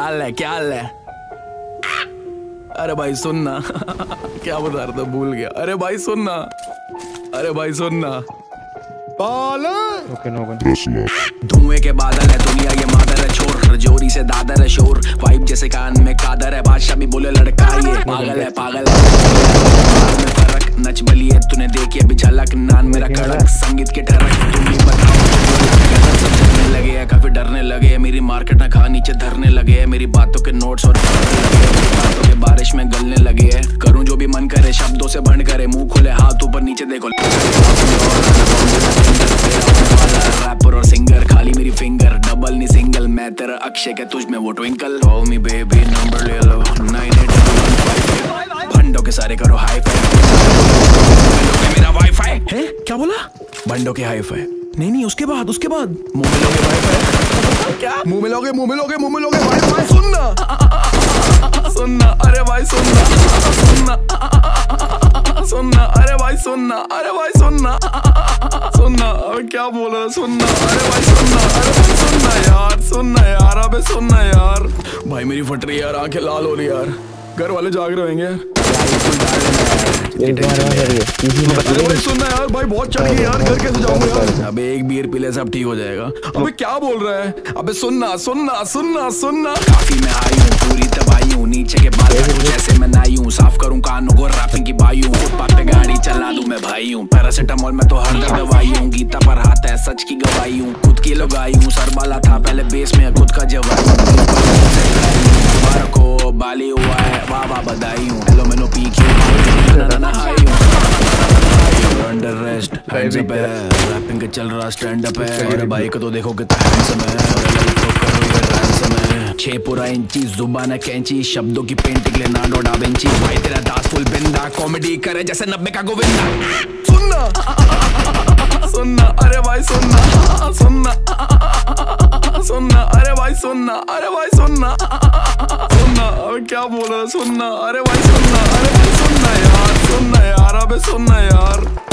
हाल है, क्या हाल है? अरे भाई सुनना क्या बता रहा था, भूल गया। अरे भाई सुनना, अरे भाई सुनना। धुएं के बादल है दुनिया, ये मादर है चोर, जोरी से दादर है शोर, वाइब जैसे कान में कादर है, बादशाह भी बोले लड़का ये पागल है, पागल है। फर्क नच बलिए तूने देखी अभी झलक, नान मेरा कड़क संगीत के ठरक, तुम भी बताओ लगे है, काफी डरने लगे है, मेरी मार्केट ना खा नीचे धरने लगे है, मेरी बातों के नोट्स और बातों के बारिश में गलने लगे है, करूं जो भी मन करे शब्दों से भंड करे, मुंह खोले हाथ ऊपर नीचे देखो, रैपर और सिंगर खाली मेरी फिंगर, डबल नहीं सिंगल, मैं तेरा अक्षय के तुझ में वो twinkle, call me baby number ले लो 9815, भंडों के सारे करो हाई फाई, मेरा वाईफाई है क्या बोला, भंडों के हाई फाई नहीं उसके बाद मुंह में लोगे वाईफाई, क्या मुंह में लोगे वाईफाई, सुनना अरे भाई सुनना अरे भाई सुनना अबे क्या बोल रहा है, सुनना अरे भाई सुनना यार अबे सुनना यार, भाई मेरी फट रही यार, आंखें लाल हो रही यार, घर वाले जाग रहे होंगे यार। अरे भाई सुनना यार, भाई बहुत चढ़ गई यार, घर कैसे जाऊंगा यार, अबे एक बियर पी ले सब ठीक हो जाएगा, अबे क्या बोल रहा है, अबे सुनना काफी मैं आई हूँ, पूरी तबाही हूँ, नीचे के बाल जैसे मैं नाई हूँ, साफ करूँ कानों को रैपिंग की बाई हूँ, फुटपाथ पे गाड़ी चला दूं मैं भाई हूँ, पैरासिटामोल में तो हर दर्द दवाई हूँ, गीता पर हाथ है सच की गवाही हूँ, खुद की लगाई हूँ, सरबाला था पहले बेस में खुद का जवाई को बाली हुआ है, वाह बधाई हूँ, हेलो मैंने P under rest hands up है, रैपिंग का चल रहा स्टैंड अप है, और भाई को तो देखो कितना हैंडसम है, 6 पूरा इंची जुबान है कैंची, शब्दों की पेंटिंग लेना डोडा बेंची, भाई तेरा दांत फुल बिंदा, कॉमेडी करे जैसे 90 का गोविंदा, सुनना अरे भाई सुनना अरे भाई सुनना क्या बोल रहा है, सुनना अरे भाई सुनना यार अबे सुनना यार।